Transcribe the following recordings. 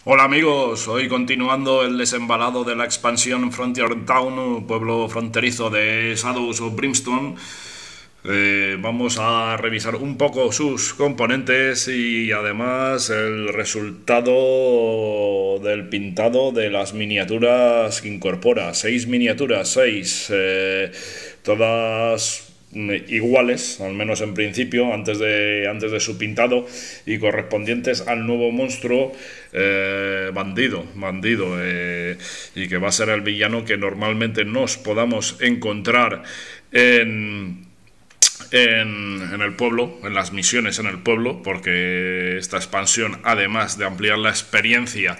Hola amigos, hoy continuando el desembalado de la expansión Frontier Town, pueblo fronterizo de Shadows of Brimstone. Vamos a revisar un poco sus componentes y además el resultado del pintado de las miniaturas que incorpora. 6 miniaturas, todas iguales, al menos en principio, antes de su pintado y correspondientes al nuevo monstruo bandido, y que va a ser el villano que normalmente nos podamos encontrar en el pueblo, en las misiones en el pueblo, porque esta expansión, además de ampliar la experiencia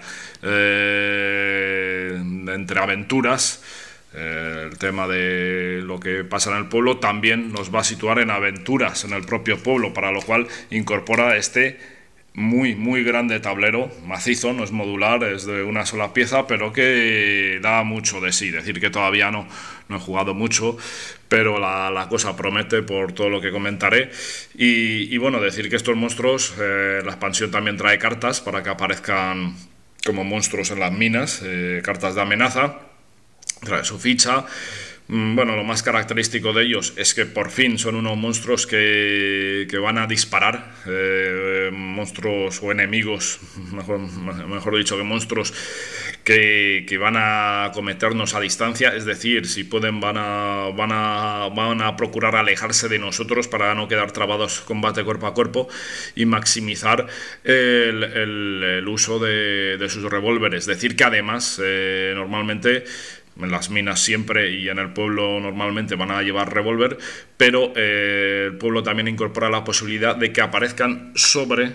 entre aventuras, el tema de lo que pasa en el pueblo también nos va a situar en aventuras en el propio pueblo, para lo cual incorpora este muy grande tablero, macizo, no es modular, es de una sola pieza, pero que da mucho de sí. Decir que todavía no he jugado mucho, pero la cosa promete por todo lo que comentaré. Y bueno, decir que estos monstruos, la expansión también trae cartas para que aparezcan como monstruos en las minas, cartas de amenaza, trae su ficha. Bueno, lo más característico de ellos es que por fin son unos monstruos que van a disparar, monstruos o enemigos, mejor dicho, que monstruos que van a cometernos a distancia, es decir, si pueden van a procurar alejarse de nosotros para no quedar trabados combate cuerpo a cuerpo y maximizar el uso de sus revólveres. Decir que además, normalmente en las minas siempre y en el pueblo normalmente van a llevar revólver, pero el pueblo también incorpora la posibilidad de que aparezcan sobre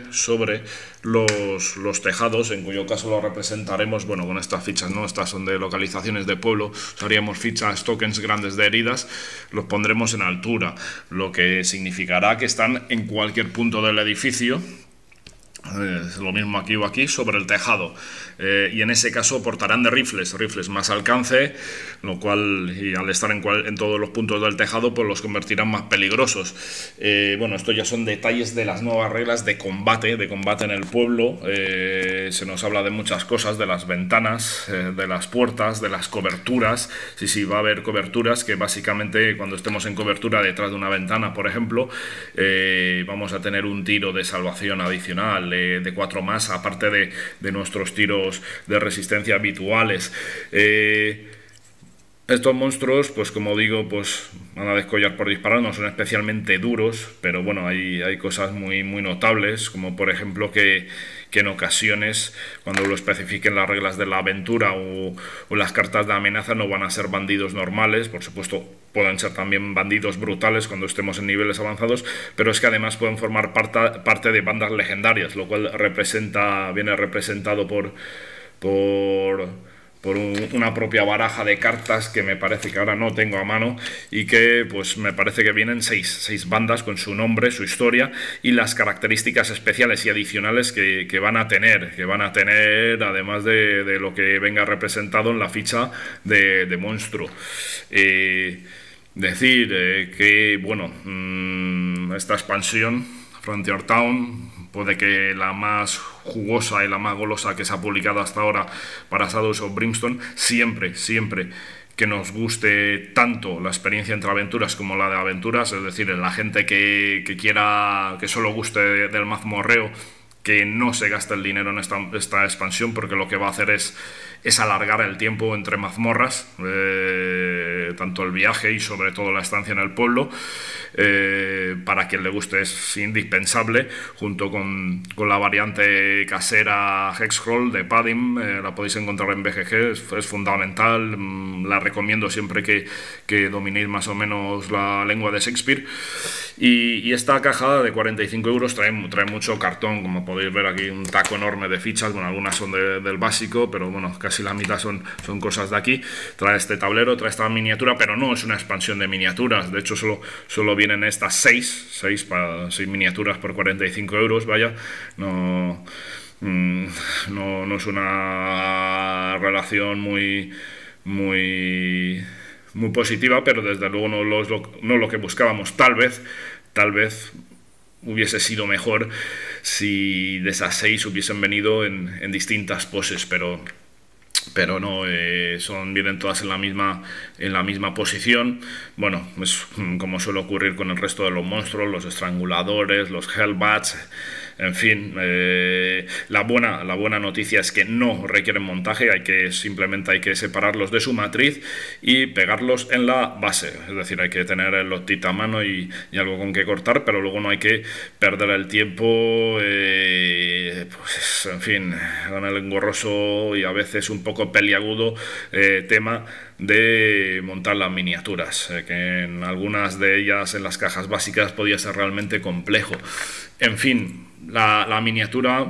los tejados, en cuyo caso lo representaremos, bueno, con estas fichas, ¿no? Estas son de localizaciones de pueblo, usaríamos fichas, tokens grandes de heridas, los pondremos en altura, lo que significará que están en cualquier punto del edificio. Es lo mismo aquí o aquí, sobre el tejado, y en ese caso portarán de rifles más alcance, lo cual, y al estar en todos los puntos del tejado, pues los convertirán más peligrosos. Bueno, esto ya son detalles de las nuevas reglas de combate en el pueblo. Se nos habla de muchas cosas, de las ventanas, de las puertas, de las coberturas. Sí, va a haber coberturas, que básicamente cuando estemos en cobertura detrás de una ventana, por ejemplo, vamos a tener un tiro de salvación adicional de 4 más, aparte de nuestros tiros de resistencia habituales. Estos monstruos, pues como digo, pues van a descollar por disparar, no son especialmente duros, pero bueno, hay cosas muy notables, como por ejemplo que en ocasiones, cuando lo especifiquen las reglas de la aventura o las cartas de amenaza, no van a ser bandidos normales. Por supuesto, pueden ser también bandidos brutales cuando estemos en niveles avanzados, pero es que además pueden formar parte de bandas legendarias, lo cual viene representado por una propia baraja de cartas que me parece que ahora no tengo a mano, y que pues me parece que vienen seis bandas con su nombre, su historia y las características especiales y adicionales que van a tener, además de lo que venga representado en la ficha de monstruo. Decir que, bueno, esta expansión, Frontier Town, puede que la más jugosa y la más golosa que se ha publicado hasta ahora para Shadows of Brimstone, siempre que nos guste tanto la experiencia entre aventuras como la de aventuras, es decir, la gente que quiera, que solo guste del mazmorreo, que no se gaste el dinero en esta expansión, porque lo que va a hacer es alargar el tiempo entre mazmorras, tanto el viaje y sobre todo la estancia en el pueblo. Para quien le guste es indispensable, junto con la variante casera Hexcrawl de Padim, la podéis encontrar en BGG, es fundamental, la recomiendo siempre que dominéis más o menos la lengua de Shakespeare. Y esta caja de 45 euros trae mucho cartón, como podéis ver aquí, un taco enorme de fichas, bueno, algunas son del básico, pero bueno, casi la mitad son cosas de aquí. Trae este tablero, trae esta miniatura, pero no es una expansión de miniaturas, de hecho solo vienen estas 6 miniaturas por 45 euros, vaya, no es una relación muy positiva, pero desde luego no lo que buscábamos. Tal vez hubiese sido mejor si de esas 6 hubiesen venido en distintas poses, pero no, vienen todas en la misma posición. Bueno, es como suele ocurrir con el resto de los monstruos, los estranguladores, los Hellbats. En fin, la buena noticia es que no requieren montaje, simplemente hay que separarlos de su matriz y pegarlos en la base. Es decir, hay que tener el lotita a mano y algo con que cortar, pero luego no hay que perder el tiempo, pues en fin, con el engorroso y a veces un poco peliagudo tema de montar las miniaturas, que en algunas de ellas en las cajas básicas podía ser realmente complejo. En fin, la miniatura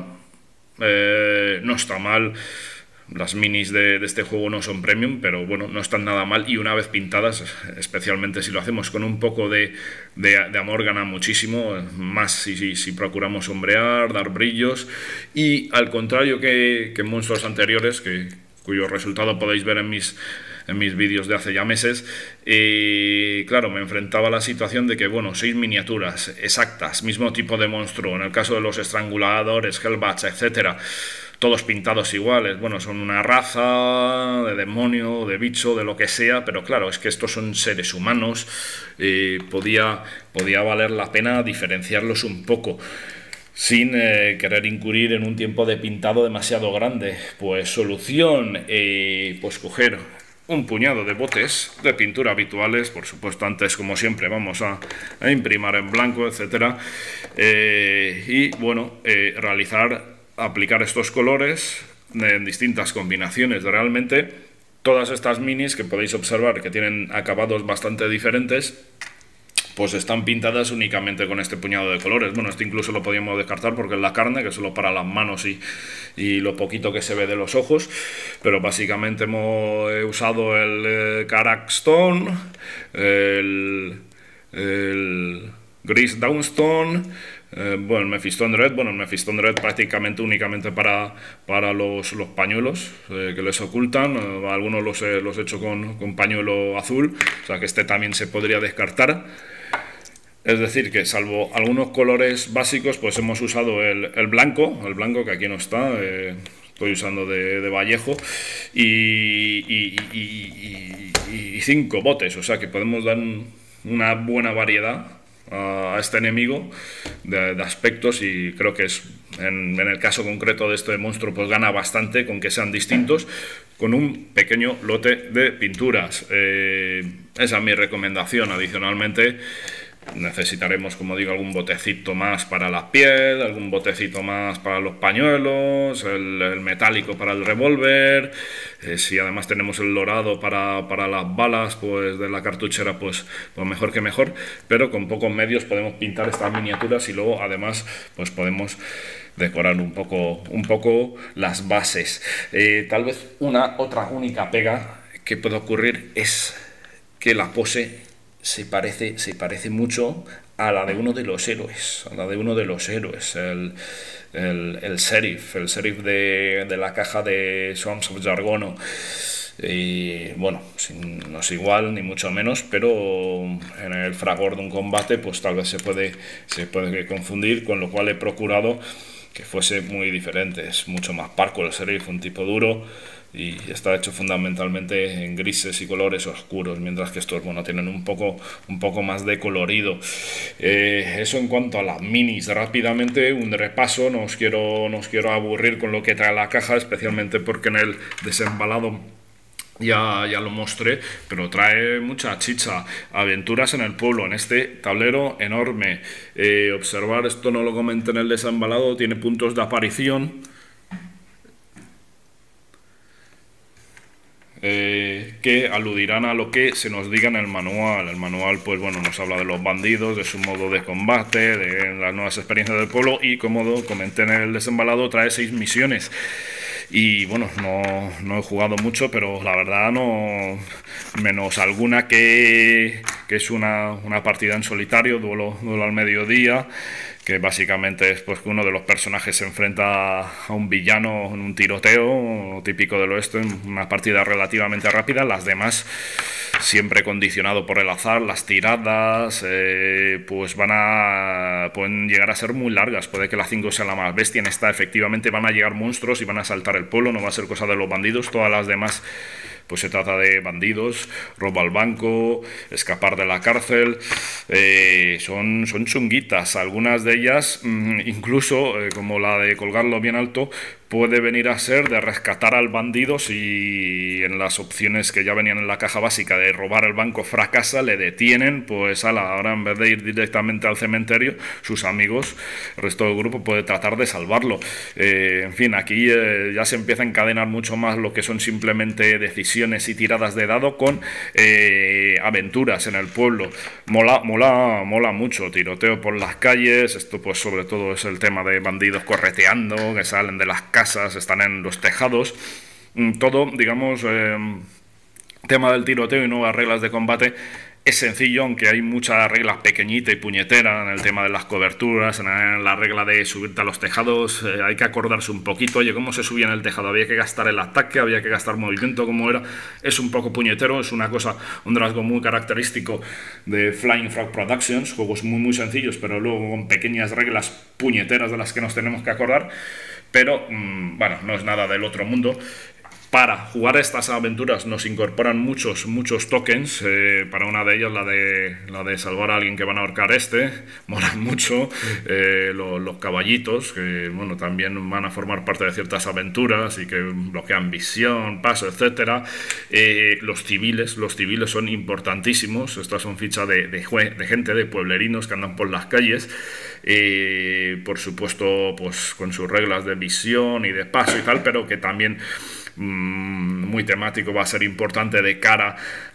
no está mal. Las minis de este juego no son premium, pero bueno, no están nada mal, y una vez pintadas, especialmente si lo hacemos con un poco de amor, gana muchísimo, más si procuramos sombrear, dar brillos, y al contrario que en monstruos anteriores, cuyo resultado podéis ver en mis vídeos de hace ya meses, claro, me enfrentaba a la situación de que, bueno, 6 miniaturas exactas, mismo tipo de monstruo, en el caso de los estranguladores, Hellbats, etcétera, todos pintados iguales, bueno, son una raza de demonio, de bicho, de lo que sea, pero claro, es que estos son seres humanos, podía valer la pena diferenciarlos un poco, sin querer incurrir en un tiempo de pintado demasiado grande. Pues solución, pues coger un puñado de botes de pintura habituales, por supuesto antes, como siempre, vamos a imprimir en blanco, etcétera, y bueno, aplicar estos colores en distintas combinaciones. Realmente todas estas minis que podéis observar que tienen acabados bastante diferentes, pues están pintadas únicamente con este puñado de colores. Bueno, este incluso lo podíamos descartar porque es la carne, que es solo para las manos y lo poquito que se ve de los ojos, pero básicamente he usado el Karak Stone, el Gris Downstone, bueno, el Mephiston Red prácticamente únicamente para los pañuelos que les ocultan. Algunos los he hecho con pañuelo azul, o sea que este también se podría descartar. Es decir, que salvo algunos colores básicos, pues hemos usado el blanco que aquí no está, estoy usando de Vallejo, y 5 botes, o sea que podemos dar una buena variedad a este enemigo de aspectos, y creo que en el caso concreto de este monstruo pues gana bastante con que sean distintos, con un pequeño lote de pinturas. Esa es mi recomendación. Adicionalmente necesitaremos, como digo, algún botecito más para la piel, algún botecito más para los pañuelos, el metálico para el revólver. Si además tenemos el dorado para las balas, pues de la cartuchera, pues mejor que mejor. Pero con pocos medios podemos pintar estas miniaturas y luego además pues podemos decorar un poco las bases. Tal vez otra única pega que puede ocurrir es que la pose se parece mucho a la de uno de los héroes, el sheriff de la caja de Swamps of Jargono. Y bueno, no es igual ni mucho menos, pero en el fragor de un combate pues tal vez se puede confundir, con lo cual he procurado que fuese muy diferente. Es mucho más parco el sheriff, un tipo duro, y está hecho fundamentalmente en grises y colores oscuros, mientras que estos, bueno, tienen un poco más de colorido. Eso en cuanto a las minis. Rápidamente un repaso, no os quiero aburrir con lo que trae la caja, especialmente porque en el desembalado ya lo mostré, pero trae mucha chicha. Aventuras en el pueblo, en este tablero enorme. Observar, esto no lo comenté en el desembalado, tiene puntos de aparición que aludirán a lo que se nos diga en el manual. El manual, pues bueno, nos habla de los bandidos, de su modo de combate, de las nuevas experiencias del pueblo, y como comenté en el desembalado, trae 6 misiones. Y bueno, no he jugado mucho, pero la verdad no, menos alguna que es una partida en solitario, duelo al mediodía, que básicamente es pues que uno de los personajes se enfrenta a un villano en un tiroteo típico del oeste, en una partida relativamente rápida. Las demás siempre condicionado por el azar, las tiradas pues pueden llegar a ser muy largas. Puede que la 5 sea la más bestia. En esta efectivamente van a llegar monstruos y van a asaltar el pueblo, no va a ser cosa de los bandidos. Todas las demás pues se trata de bandidos, robo al banco, escapar de la cárcel, son chunguitas. Algunas de ellas, incluso como la de colgarlo bien alto, puede venir a ser de rescatar al bandido si en las opciones que ya venían en la caja básica de robar el banco fracasa, le detienen, pues ahora en vez de ir directamente al cementerio, sus amigos, el resto del grupo puede tratar de salvarlo. En fin, aquí ya se empieza a encadenar mucho más lo que son simplemente decisiones y tiradas de dado con aventuras en el pueblo. Mola mucho, tiroteo por las calles. Esto pues sobre todo es el tema de bandidos correteando, que salen de las casas, están en los tejados. Todo, digamos, tema del tiroteo y nuevas reglas de combate es sencillo, aunque hay mucha regla pequeñita y puñetera en el tema de las coberturas, en la regla de subirte a los tejados. Hay que acordarse un poquito, oye, ¿cómo se subía en el tejado? Había que gastar el ataque, había que gastar movimiento, ¿cómo era? Es un poco puñetero, es una cosa, un rasgo muy característico de Flying Frog Productions, juegos muy sencillos, pero luego con pequeñas reglas puñeteras de las que nos tenemos que acordar. Pero, bueno, no es nada del otro mundo. Para jugar estas aventuras nos incorporan muchos tokens. Para una de ellas, la de salvar a alguien que van a ahorcar molan mucho. Los caballitos, que bueno, también van a formar parte de ciertas aventuras y que bloquean visión, paso, etcétera. Los civiles son importantísimos. Estas son fichas de gente, de pueblerinos que andan por las calles. Por supuesto, pues con sus reglas de visión y de paso y tal, pero que también muy temático, va a ser importante de cara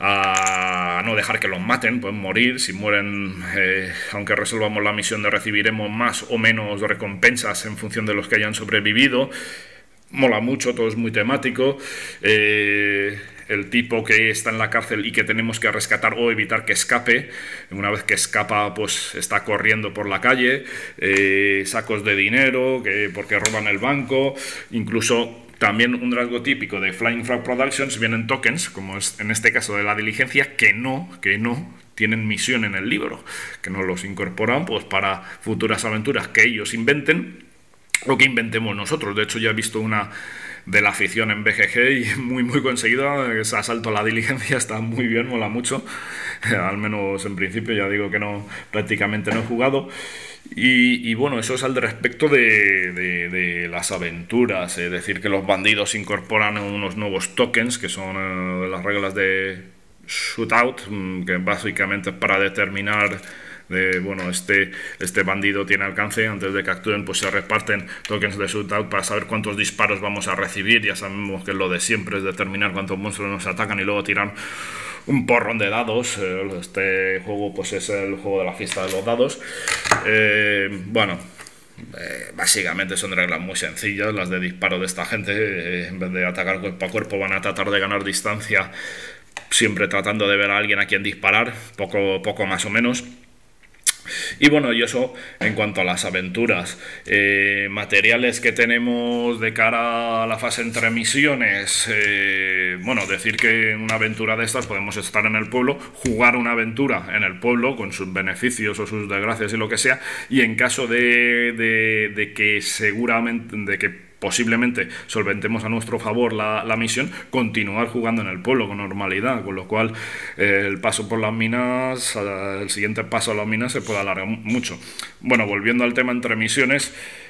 a no dejar que los maten. Pueden morir, si mueren, aunque resolvamos la misión, recibiremos más o menos recompensas en función de los que hayan sobrevivido. Mola mucho, todo es muy temático. El tipo que está en la cárcel y que tenemos que rescatar o evitar que escape, una vez que escapa pues está corriendo por la calle, sacos de dinero porque roban el banco. Incluso también un rasgo típico de Flying Frog Productions, vienen tokens, como es en este caso de la diligencia, que no tienen misión en el libro, que nos los incorporan pues para futuras aventuras que ellos inventen o que inventemos nosotros. De hecho, ya he visto una de la afición en BGG y muy conseguida, ese asalto a la diligencia está muy bien, mola mucho. Al menos en principio, ya digo que prácticamente no he jugado. Y bueno, eso es al respecto de las aventuras. Es decir, que los bandidos incorporan unos nuevos tokens, que son las reglas de shootout, que básicamente es para determinar bueno, este bandido tiene alcance. Antes de que actúen, pues se reparten tokens de shootout para saber cuántos disparos vamos a recibir. Ya sabemos que lo de siempre es determinar cuántos monstruos nos atacan y luego tirar un porrón de dados. Este juego pues es el juego de la fiesta de los dados. Bueno, básicamente son reglas muy sencillas las de disparo de esta gente. En vez de atacar cuerpo a cuerpo, van a tratar de ganar distancia, siempre tratando de ver a alguien a quien disparar, poco más o menos. Y bueno, y eso en cuanto a las aventuras. Materiales que tenemos de cara a la fase entre misiones. Bueno, decir que en una aventura de estas podemos estar en el pueblo, jugar una aventura en el pueblo con sus beneficios o sus desgracias y lo que sea, y en caso de que posiblemente solventemos a nuestro favor la misión, continuar jugando en el pueblo con normalidad, con lo cual el paso por las minas, el siguiente paso a las minas se puede alargar mucho. Bueno, volviendo al tema entre misiones,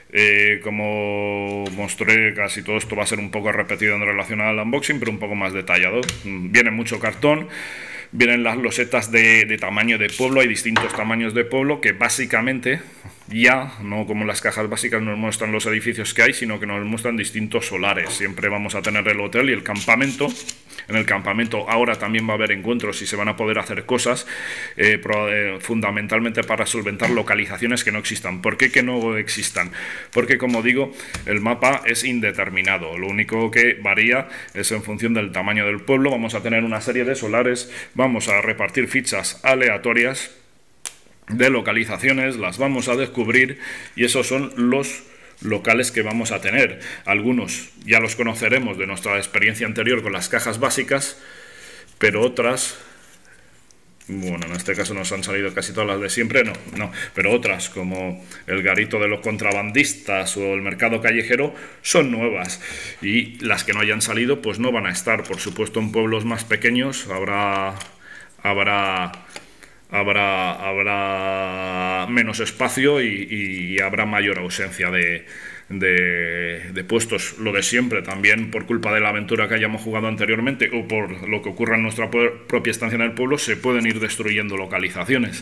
como mostré, casi todo esto va a ser un poco repetido en relación al unboxing, pero un poco más detallado. Viene mucho cartón. Vienen las losetas de tamaño de pueblo, hay distintos tamaños de pueblo que básicamente ya, no como las cajas básicas nos muestran los edificios que hay, sino que nos muestran distintos solares. Siempre vamos a tener el hotel y el campamento. En el campamento ahora también va a haber encuentros y se van a poder hacer cosas fundamentalmente para solventar localizaciones que no existan. ¿Por qué que no existan? Porque, como digo, el mapa es indeterminado. Lo único que varía es en función del tamaño del pueblo. Vamos a tener una serie de solares, vamos a repartir fichas aleatorias de localizaciones, las vamos a descubrir y esos son los locales que vamos a tener. Algunos ya los conoceremos de nuestra experiencia anterior con las cajas básicas, pero otras, bueno, en este caso nos han salido casi todas las de siempre, no, pero otras como el garito de los contrabandistas o el mercado callejero son nuevas, y las que no hayan salido pues no van a estar. Por supuesto, en pueblos más pequeños habrá menos espacio y habrá mayor ausencia de puestos. Lo de siempre, también por culpa de la aventura que hayamos jugado anteriormente o por lo que ocurra en nuestra propia estancia en el pueblo, se pueden ir destruyendo localizaciones.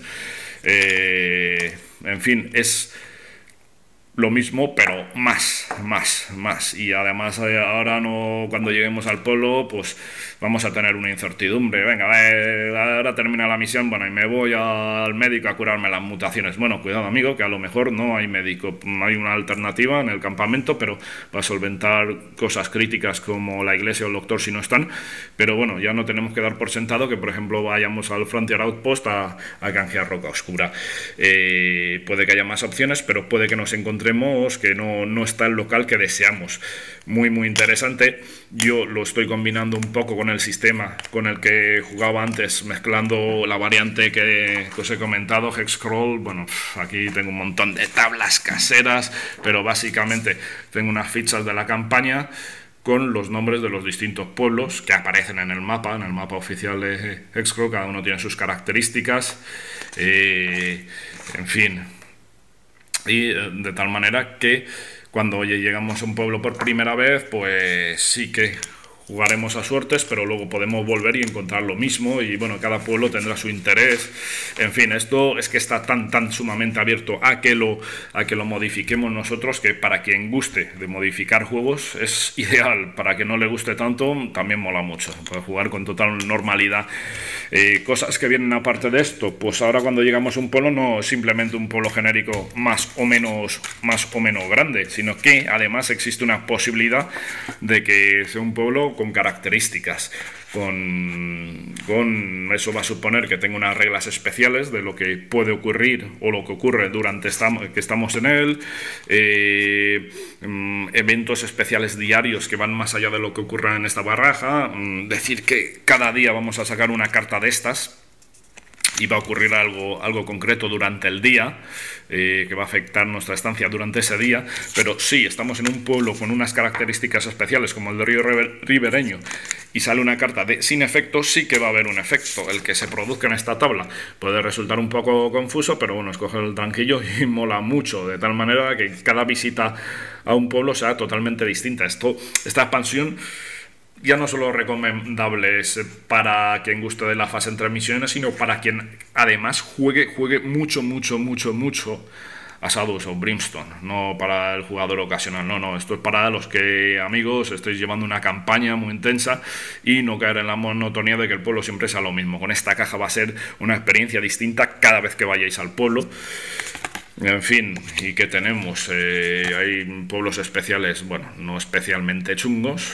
En fin, es lo mismo, pero más. Y además ahora no, cuando lleguemos al pueblo, pues vamos a tener una incertidumbre. Venga, ahora termina la misión, bueno, y me voy al médico a curarme las mutaciones. Bueno, cuidado, amigo, que a lo mejor no hay médico. Hay una alternativa en el campamento, pero para solventar cosas críticas como la iglesia o el doctor si no están. Pero bueno, ya no tenemos que dar por sentado que, por ejemplo, vayamos al Frontier Outpost a canjear roca oscura. Puede que haya más opciones, pero puede que nos encontremos que no está el local que deseamos. Muy interesante. Yo lo estoy combinando un poco con el sistema con el que jugaba antes, mezclando la variante que os he comentado, Hexcrawl. Bueno, aquí tengo un montón de tablas caseras, pero básicamente tengo unas fichas de la campaña con los nombres de los distintos pueblos que aparecen en el mapa oficial de Hexcrawl. Cada uno tiene sus características, en fin. Y de tal manera que cuando llegamos a un pueblo por primera vez, pues sí que jugaremos a suertes, pero luego podemos volver y encontrar lo mismo, y bueno, cada pueblo tendrá su interés. En fin, esto es que está tan sumamente abierto a que lo modifiquemos nosotros, que para quien guste de modificar juegos es ideal. Para quien no le guste tanto, también mola mucho, puede jugar con total normalidad. Cosas que vienen aparte de esto, pues ahora cuando llegamos a un pueblo, no es simplemente un pueblo genérico más o menos grande, sino que además existe una posibilidad de que sea un pueblo con características. Con eso va a suponer que tenga unas reglas especiales de lo que puede ocurrir o lo que ocurre durante que estamos en él, eventos especiales diarios que van más allá de lo que ocurra en esta baraja, decir que cada día vamos a sacar una carta de estas y va a ocurrir algo concreto durante el día, que va a afectar nuestra estancia durante ese día. Pero sí, estamos en un pueblo con unas características especiales como el de Río Ribereño y sale una carta sin efecto, sí que va a haber un efecto. El que se produzca en esta tabla puede resultar un poco confuso, pero bueno, escoge el tranquillo y mola mucho, de tal manera que cada visita a un pueblo sea totalmente distinta. Esta expansión ya no solo recomendable es para quien guste de la fase entre misiones, sino para quien además juegue mucho a Shadows of Brimstone, no para el jugador ocasional. No, esto es para los que, amigos, estéis llevando una campaña muy intensa y no caer en la monotonía de que el pueblo siempre sea lo mismo. Con esta caja va a ser una experiencia distinta cada vez que vayáis al pueblo. En fin, ¿y qué tenemos? Hay pueblos especiales, bueno, no especialmente chungos.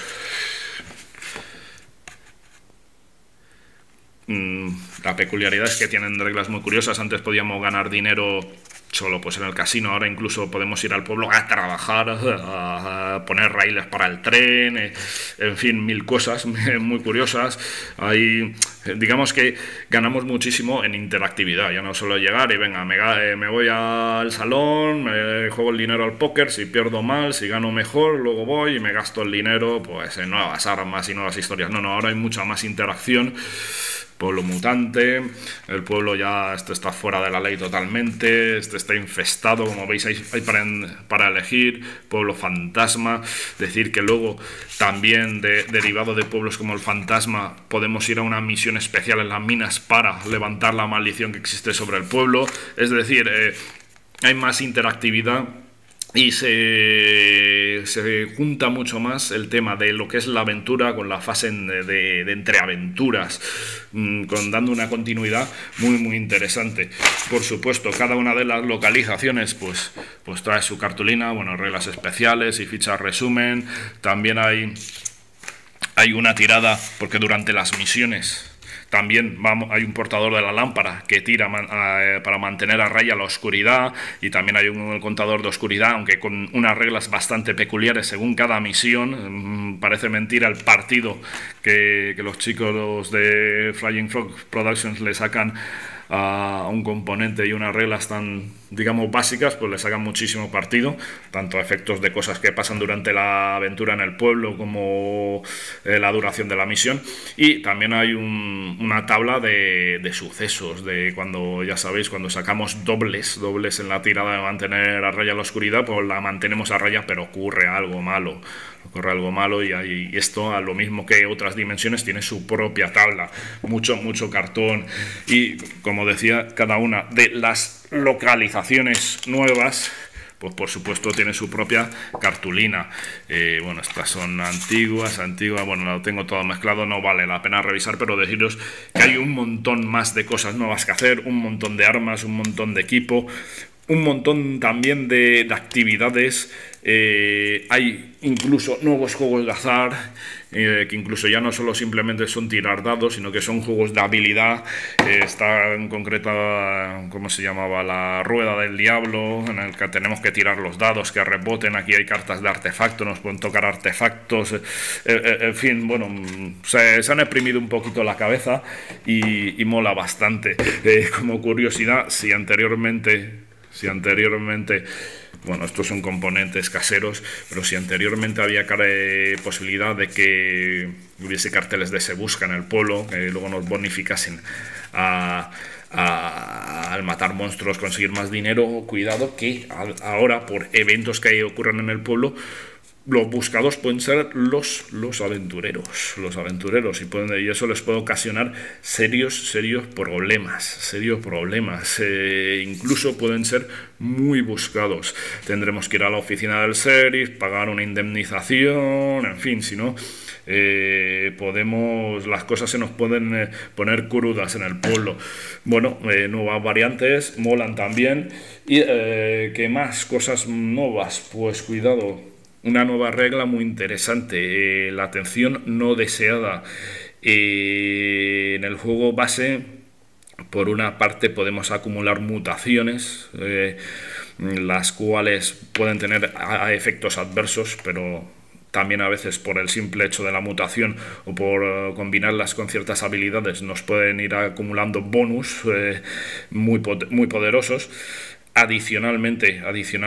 La peculiaridad es que tienen reglas muy curiosas. Antes podíamos ganar dinero solo pues en el casino, ahora incluso podemos ir al pueblo a trabajar, a poner raíles para el tren, en fin, mil cosas muy curiosas. Digamos que ganamos muchísimo en interactividad, ya no solo llegar y venga, me voy al salón, me juego el dinero al póker, si pierdo mal, si gano mejor, luego voy y me gasto el dinero pues en nuevas armas y nuevas historias. No, ahora hay mucha más interacción. Pueblo mutante, el pueblo ya está fuera de la ley totalmente, está infestado, como veis hay para elegir, pueblo fantasma. Decir que luego también derivado de pueblos como el fantasma podemos ir a una misión especial en las minas para levantar la maldición que existe sobre el pueblo. Es decir, hay más interactividad y se junta mucho más el tema de lo que es la aventura con la fase de entreaventuras, dando una continuidad muy interesante. Por supuesto, cada una de las localizaciones pues trae su cartulina, bueno, reglas especiales y fichas resumen. También hay una tirada, porque durante las misiones También hay un portador de la lámpara que tira para mantener a raya la oscuridad, y también hay un contador de oscuridad, aunque con unas reglas bastante peculiares según cada misión. Parece mentira el partido que los chicos de Flying Frog Productions le sacan a un componente y unas reglas tan, digamos, básicas, pues le sacan muchísimo partido, tanto a efectos de cosas que pasan durante la aventura en el pueblo como la duración de la misión. Y también hay una tabla de sucesos, de cuando, ya sabéis, cuando sacamos dobles en la tirada de mantener a raya la oscuridad, pues la mantenemos a raya, pero ocurre algo malo. Y esto, a lo mismo que otras dimensiones, tiene su propia tabla, mucho cartón, y como decía, cada una de las localizaciones nuevas, pues por supuesto tiene su propia cartulina. Bueno, estas son antiguas, bueno, lo tengo todo mezclado, no vale la pena revisar, pero deciros que hay un montón más de cosas nuevas que hacer, un montón de armas, un montón de equipo, un montón también de actividades. Hay incluso nuevos juegos de azar, que incluso ya no solo simplemente son tirar dados, sino que son juegos de habilidad. Está en concreta, ¿cómo se llamaba? La rueda del diablo, en el que tenemos que tirar los dados que reboten. Aquí hay cartas de artefacto, nos pueden tocar artefactos, en fin, bueno, se han exprimido un poquito la cabeza y mola bastante. Como curiosidad, si anteriormente, bueno, estos son componentes caseros, pero si anteriormente había posibilidad de que hubiese carteles de Se Busca en el pueblo, que luego nos bonificasen al matar monstruos, conseguir más dinero, cuidado que ahora, por eventos que ocurran en el pueblo, los buscados pueden ser los aventureros, y eso les puede ocasionar serios problemas, incluso pueden ser muy buscados. Tendremos que ir a la oficina del sheriff, pagar una indemnización, en fin, si no, las cosas se nos pueden poner crudas en el pueblo. Bueno, nuevas variantes, molan también. Y ¿qué más? Cosas nuevas, pues cuidado. Una nueva regla muy interesante, la atención no deseada. En el juego base, por una parte, podemos acumular mutaciones, las cuales pueden tener efectos adversos, pero también a veces por el simple hecho de la mutación o por combinarlas con ciertas habilidades nos pueden ir acumulando bonus muy poderosos. Adicionalmente,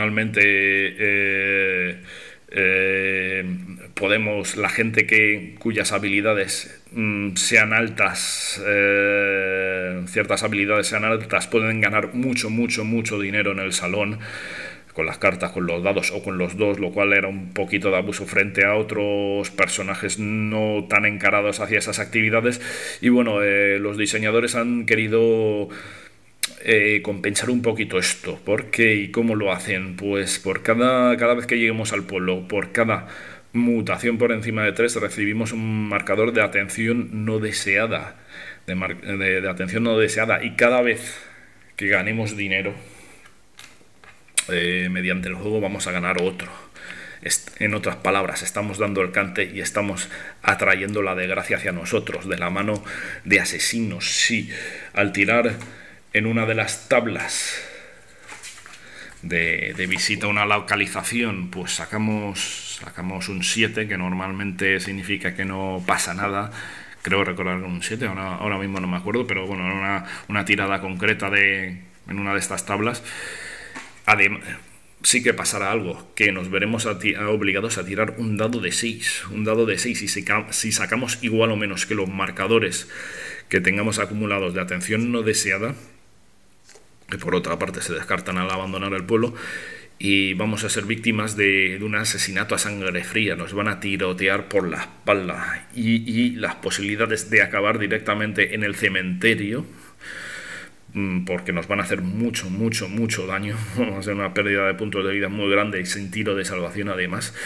podemos, la gente cuyas habilidades sean altas, ciertas habilidades sean altas, pueden ganar mucho dinero en el salón, con las cartas, con los dados o con los dos, lo cual era un poquito de abuso frente a otros personajes no tan encarados hacia esas actividades. Y bueno, los diseñadores han querido compensar un poquito esto. ¿Por qué y cómo lo hacen? Pues por cada vez que lleguemos al pueblo, por cada mutación por encima de 3, recibimos un marcador de atención no deseada, de atención no deseada, y cada vez que ganemos dinero mediante el juego vamos a ganar otro. En otras palabras, estamos dando el cante y estamos atrayendo la desgracia hacia nosotros, de la mano de asesinos. Sí, al tirar en una de las tablas de visita a una localización, pues sacamos un 7, que normalmente significa que no pasa nada. Creo recordar un 7, ahora mismo no me acuerdo, pero bueno, una tirada concreta en una de estas tablas. Además, sí que pasará algo, que nos veremos obligados a tirar un dado de 6, y si sacamos igual o menos que los marcadores que tengamos acumulados de atención no deseada, que por otra parte se descartan al abandonar el pueblo, y vamos a ser víctimas de un asesinato a sangre fría. Nos van a tirotear por la espalda, y las posibilidades de acabar directamente en el cementerio, porque nos van a hacer mucho daño, va a ser una pérdida de puntos de vida muy grande y sin tiro de salvación además,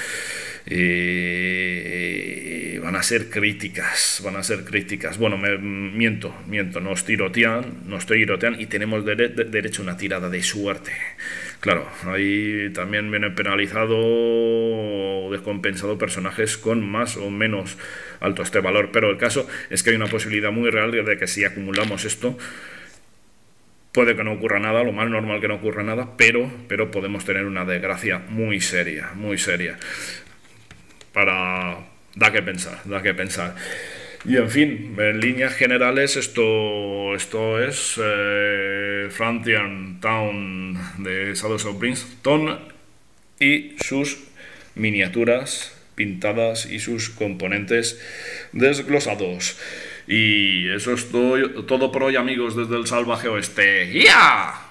van a ser críticas. Bueno, miento, nos tirotean y tenemos derecho a una tirada de suerte. Claro, ahí también viene penalizado o descompensado personajes con más o menos alto este valor, pero el caso es que hay una posibilidad muy real de que si acumulamos esto, puede que no ocurra nada, lo más normal que no ocurra nada, pero podemos tener una desgracia muy seria, muy seria. Da que pensar, da que pensar. Y en fin, en líneas generales esto es Frontier Town de Shadows of Brimstone y sus miniaturas pintadas y sus componentes desglosados. Y eso es todo por hoy, amigos, desde el salvaje oeste. ¡Ya!